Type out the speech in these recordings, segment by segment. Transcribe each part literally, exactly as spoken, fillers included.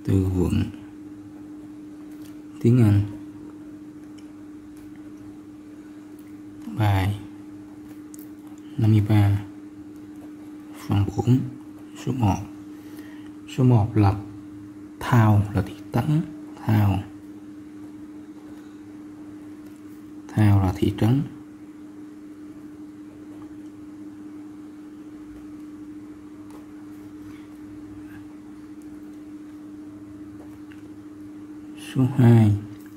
Từ vựng tiếng Anh. Bài năm mươi ba phần bốn. Số một. Số một là thao, là thị trấn. Thao Thao là thị trấn. Số hai.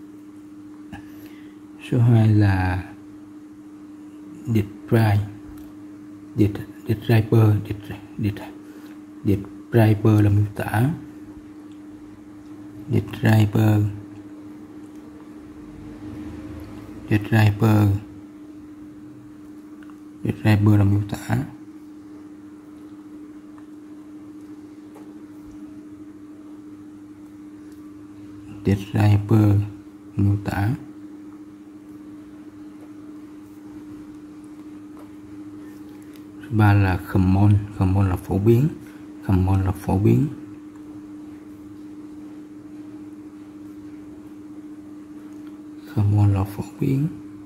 Số hai là describe. Describer. Describer là miêu tả. Describer. Describer. Describer là miêu tả. Describer miêu tả. Số ba là common. Common là phổ biến. Common là phổ biến. Common là phổ biến.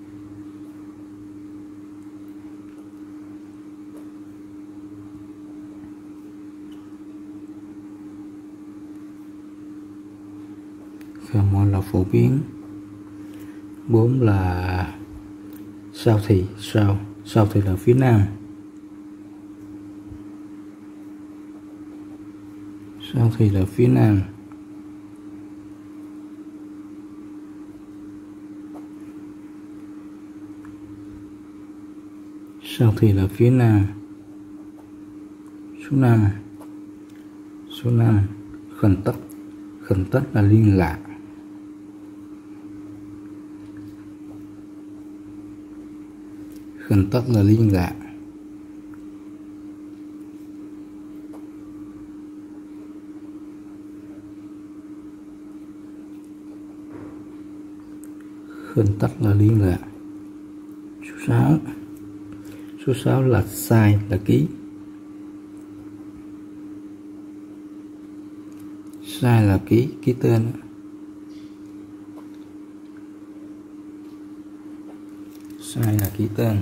Common là phổ biến. Bốn là sao thì. Sao Sao thì là phía nam. Sao thì là phía nam. Sao thì là phía nam. Số năm. Số năm khẩn tất. Khẩn tất là liên lạc. Khẩn tất là liên lạc. Khẩn tất là liên lạc. Số sáu. Số sáu là sai, là ký. Sai là ký, ký tên. Sai là ký tên.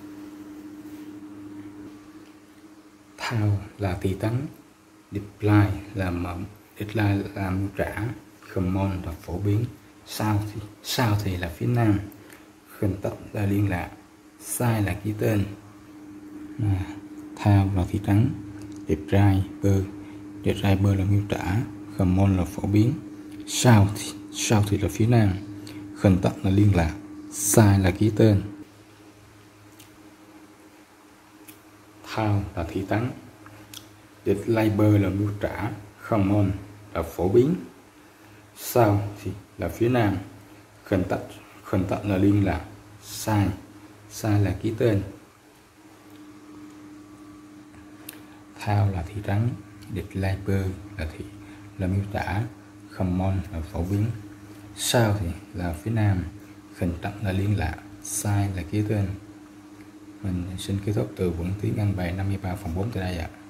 Thao là thị trấn. Deploy là mộng. Deploy là mưu trả. Common là phổ biến. Sao thì Sao thì là phía nam. Khẩn tất là liên lạc. Sai là ký tên. À, thao là thị trấn. Describer. Describer là miêu tả. Common là phổ biến. Sao thì, sao thì là phía nam. Khẩn tất là liên lạc. Sai là ký tên. Thao là thị trấn. Describer là miêu tả. Common là phổ biến. Sao thì là phía nam. Khẩn tất Khẩn tất là liên lạc. Sai Sai là ký tên. Thao là thị trấn. Describer là thị là miêu tả. Common là phổ biến. Sao thì là phía nam. Khẩn tất là liên lạc. Sai là ký tên. Mình xin kết thúc từ vựng tiếng Anh bài năm mươi ba phần bốn tại đây ạ.